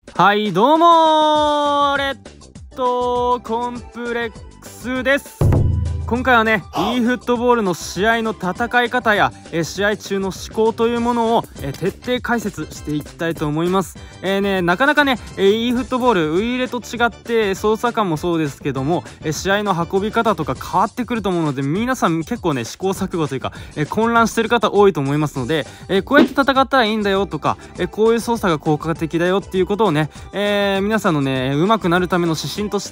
はいどうもレッドコンプレックスです。今回はね e フットボールの試合の戦い方や試合中の思考というものを徹底解説していきたいと思います。なかなかね e フットボールウイイレと違って操作感もそうですけども試合の運び方とか変わってくると思うので、皆さん結構ね試行錯誤というか混乱してる方多いと思いますので、こうやって戦ったらいいんだよとかこういう操作が効果的だよっていうことをね、皆さんのね上手くなるための指針として、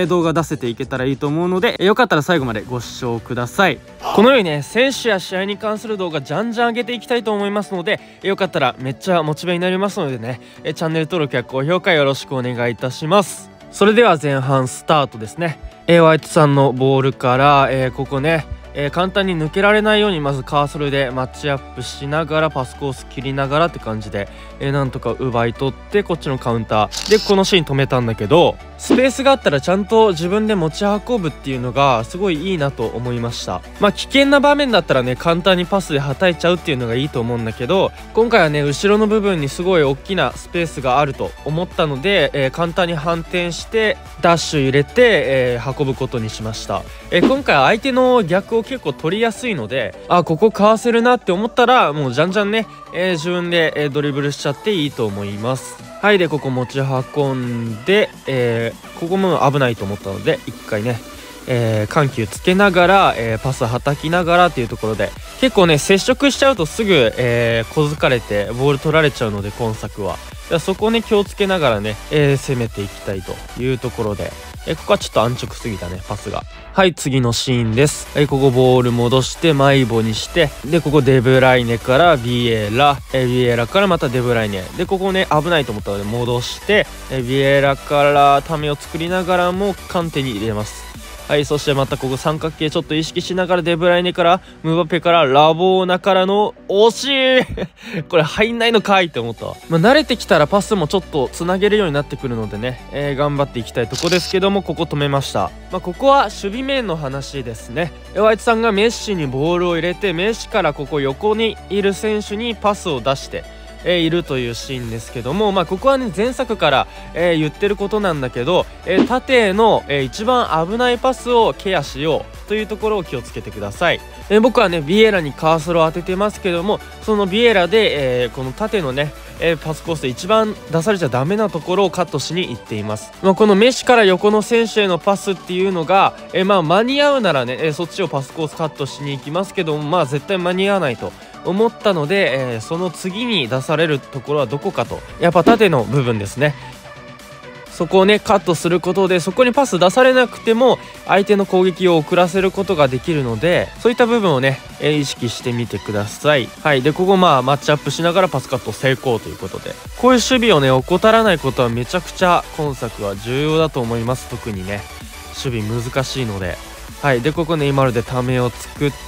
動画出せていけたらいいと思うので、よかったら最後までご視聴ください。このようにね選手や試合に関する動画じゃんじゃん上げていきたいと思いますので、よかったらめっちゃモチベになりますのでね、チャンネル登録や高評価よろしくお願いいたします。それでは前半スタートですね。ホワイトさんのボールから、ここね簡単に抜けられないようにまずカーソルでマッチアップしながらパスコース切りながらって感じで、なんとか奪い取ってこっちのカウンターでこのシーン止めたんだけど、スペースがあったらちゃんと自分で持ち運ぶっていうのがすごいいいなと思いました。危険な場面だったらね簡単にパスではたいちゃうっていうのがいいと思うんだけど、今回はね後ろの部分にすごい大きなスペースがあると思ったので、簡単に反転してダッシュ入れて、運ぶことにしました。今回相手の逆を結構取りやすいので、ここかわせるなって思ったらもうじゃんじゃんね、自分で、ドリブルしちゃっていいと思います。はい、でここ持ち運んで、ここも危ないと思ったので一回ね、緩急つけながら、パスはたきながらっていうところで、結構ね接触しちゃうとすぐ、小づかれてボール取られちゃうので今作はそこをね気をつけながらね、攻めていきたいというところで、ここはちょっと安直すぎたねパスが。はい、次のシーンです。ここボール戻してマイボにして、でここデブライネからビエラ、ビエラからまたデブライネで、ここね危ないと思ったので戻して、ビエラからためを作りながらもカンテに入れます。はい、そしてまたここ三角形ちょっと意識しながらデブライネからムバペからラボーナからの惜しいこれ入んないのかいって思ったわ。慣れてきたらパスもちょっとつなげるようになってくるのでね、頑張っていきたいとこですけども、ここ止めました。ここは守備面の話ですね。ホワイトさんがメッシにボールを入れて、メッシからここ横にいる選手にパスを出しているというシーンですけども、ここはね前作から、言ってることなんだけど、縦への、一番危ないパスをケアしようというところを気をつけてください。僕はねビエラにカーソルを当ててますけども、そのビエラで、この縦のねパスコースで一番出されちゃダメなところをカットしに行っています。このメッシから横の選手へのパスっていうのが、間に合うならね、そっちをパスコースカットしに行きますけども、絶対間に合わないと思ったので、その次に出されるところはどこかと、やっぱ縦の部分ですね。そこをねカットすることで、そこにパス出されなくても相手の攻撃を遅らせることができるので、そういった部分をね、意識してみてください。はい、でここマッチアップしながらパスカット成功ということで、こういう守備をね怠らないことはめちゃくちゃ今作は重要だと思います。特にね守備難しいので。はい、でここネイマールでためを作って、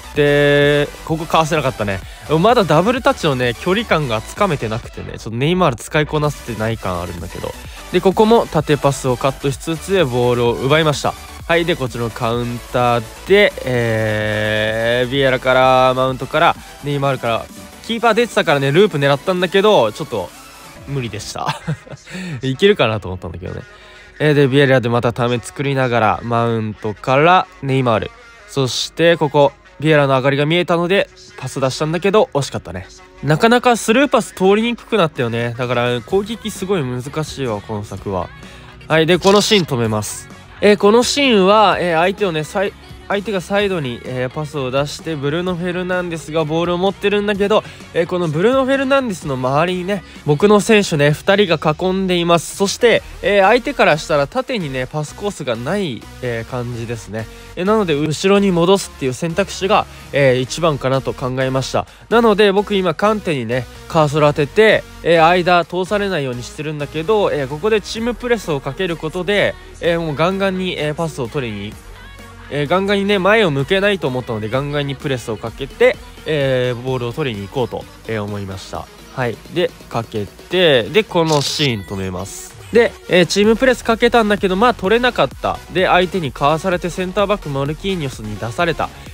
ここかわせなかったね。まだダブルタッチのね距離感がつかめてなくてね、ちょっとネイマール使いこなせてない感あるんだけど、でここも縦パスをカットしつつでボールを奪いました。はい、でこっちのカウンターで、ビエラからマウントからネイマールからキーパー出てたからねループ狙ったんだけどちょっと無理でしたいけるかなと思ったんだけどね。でビエラでまたため作りながらマウントからネイマール、そしてここビエラの上がりが見えたのでパス出したんだけど惜しかったね。なかなかスルーパス通りにくくなったよね。だから攻撃すごい難しいわ今作は。はい、でこのシーン止めます。このシーンは、相手がサイドに、パスを出してブルーノ・フェルナンデスがボールを持ってるんだけど、このブルーノ・フェルナンデスの周りにね僕の選手ね2人が囲んでいます。そして、相手からしたら縦にねパスコースがない、感じですね。なので後ろに戻すっていう選択肢が、一番かなと考えました。なので僕今カンテにねカーソル当てて、間通されないようにしてるんだけど、ここでチームプレスをかけることで、もうガンガンに、パスを取りにガンガンにね前を向けないと思ったのでガンガンにプレスをかけて、ボールを取りに行こうと、思いました。はい、でかけて、でこのシーン止めます。で、チームプレスかけたんだけど取れなかった。で相手にかわされてセンターバックマルキーニョスに出された。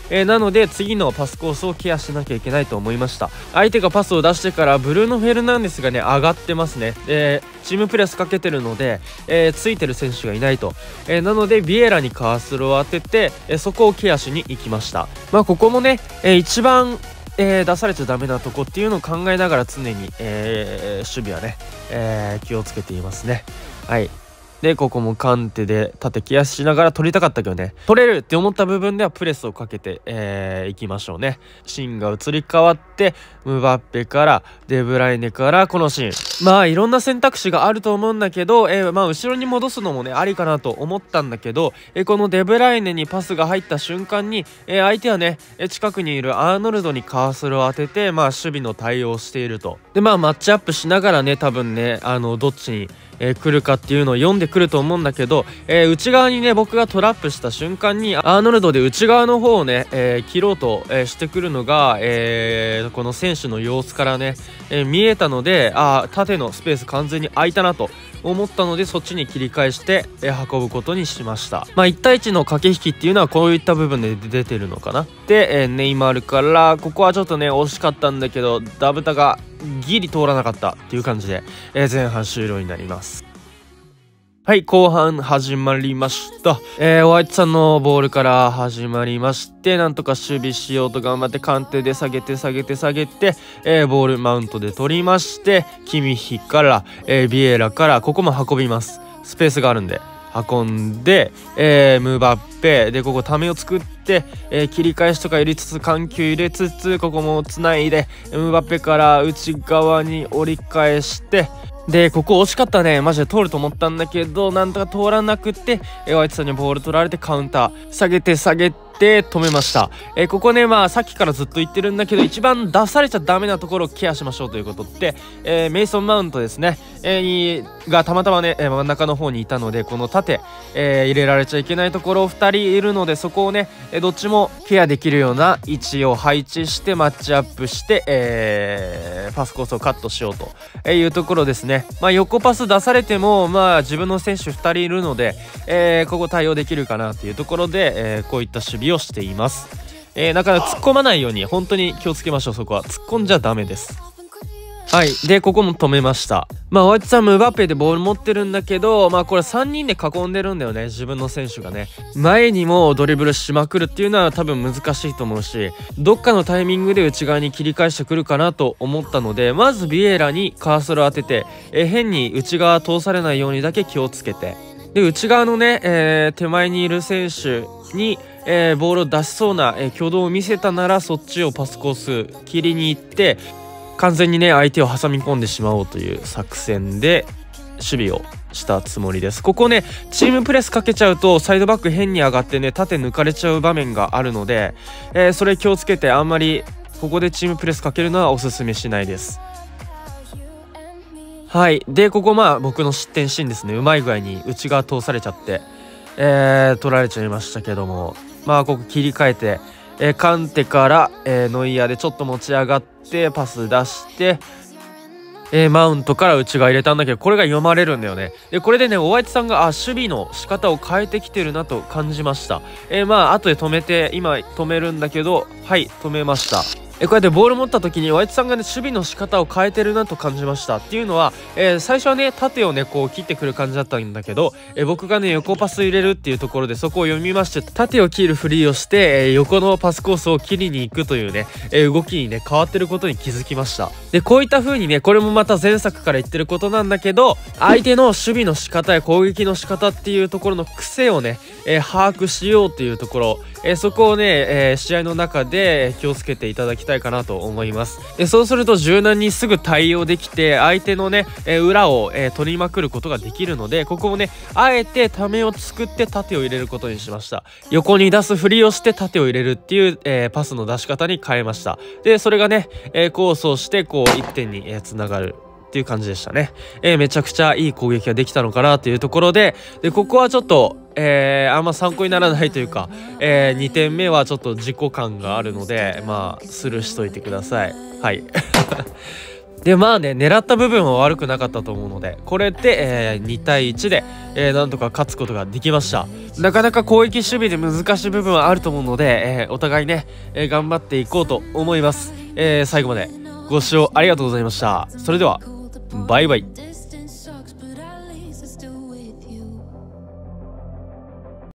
なので次のパスコースをケアしなきゃいけないと思いました。相手がパスを出してからブルーノ・フェルナンデスがね上がってますね。チームプレスかけてるので、ついてる選手がいないと、なのでビエラにカースルを当てて、そこをケアしに行きました。ここもね、一番出されちゃダメなとこっていうのを考えながら常に、守備はね、気をつけていますね。はい。でここもカンテで縦ケアしながら取りたかったけどね、取れるって思った部分ではプレスをかけていきましょうね。シーンが移り変わってムバッペからデブライネからこのシーン、いろんな選択肢があると思うんだけど、後ろに戻すのもねありかなと思ったんだけど、このデブライネにパスが入った瞬間に、相手はね近くにいるアーノルドにカーソルを当てて、守備の対応をしていると。でマッチアップしながらね多分ねどっちに来るかっていうのを読んでくると思うんだけど、内側にね僕がトラップした瞬間にアーノルドで内側の方をね、切ろうと、してくるのが、この選手の様子からね、見えたので、縦のスペース完全に空いたなと思ったので、そっちに切り返して、運ぶことにしました。1対1の駆け引きっていうのはこういった部分で出てるのかな。で、ネイマールからここはちょっとね惜しかったんだけどダブタがギリ通らなかったっていう感じで、前半終了になります。はい、後半始まりました。ホワイトさんのボールから始まりまして、なんとか守備しようと頑張ってカンテで下げて、ボールマウントで取りまして、キミヒから、ビエラからここも運びます。スペースがあるんで運んで、ムバッペでここためを作って、切り返しとか入れつつ緩急入れつつここもつないでムバッペから内側に折り返して、でここ惜しかったね。マジで通ると思ったんだけどなんとか通らなくて、ホワイトさんにボール取られてカウンター下げて止めました。ここねさっきからずっと言ってるんだけど一番出されちゃダメなところをケアしましょうということで、メイソンマウントですね、がたまたまね真ん中の方にいたので、この縦、入れられちゃいけないところ2人いるので、そこをねどっちもケアできるような位置を配置してマッチアップして、パスコースをカットしようというところですね。横パス出されても自分の選手2人いるので、ここ対応できるかなというところで、こういった守備をしています。なかなか突っ込まないように本当に気をつけましょう。そこは突っ込んじゃダメです。はい。でここも止めました。ホワイトさんムバッペでボール持ってるんだけど、これ3人で囲んでるんだよね。自分の選手がね前にもドリブルしまくるっていうのは多分難しいと思うし、どっかのタイミングで内側に切り返してくるかなと思ったので、まずビエラにカーソルを当てて、変に内側通されないようにだけ気をつけて、で内側のね、手前にいる選手にボールを出しそうな挙動を見せたならそっちをパスコース切りに行って完全にね相手を挟み込んでしまおうという作戦で守備をしたつもりです。ここねチームプレスかけちゃうとサイドバック変に上がってね縦抜かれちゃう場面があるので、それ気をつけてあんまりここでチームプレスかけるのはおすすめしないです。はい。でここ僕の失点シーンですね。うまい具合に内側通されちゃって、取られちゃいましたけども、ここ切り替えて、カンテから、ノイアーでちょっと持ち上がってパス出して、マウントから内側入れたんだけどこれが読まれるんだよね。でこれでねホワイトさんが守備の仕方を変えてきてるなと感じました。後で止めて今止めるんだけど、はい止めました。こうやってボール持った時にホワイトさんがね守備の仕方を変えてるなと感じました。っていうのは、最初はね縦をねこう切ってくる感じだったんだけど、僕がね横パス入れるっていうところでそこを読みまして縦を切るふりをして、横のパスコースを切りに行くというね、動きにね変わってることに気づきました。でこういった風にねこれもまた前作から言ってることなんだけど、相手の守備の仕方や攻撃の仕方っていうところの癖をね、把握しようというところ、そこをね、試合の中で気をつけていただきたいかなと思います。そうすると柔軟にすぐ対応できて相手のね、裏を、取りまくることができるので、ここもねあえてためを作って縦を入れることにしました。横に出すふりをして縦を入れるっていう、パスの出し方に変えました。でそれがね、構想してこう1点につながるっていう感じでしたね。めちゃくちゃいい攻撃ができたのかなというところで、ここはちょっとあんま参考にならないというか、2点目はちょっと自己感があるのでスルーしといてください。はいで狙った部分は悪くなかったと思うので、これで、2対1で、 なんとか勝つことができました。なかなか攻撃守備で難しい部分はあると思うので、お互いね、頑張っていこうと思います。最後までご視聴ありがとうございました。それではバイバイ。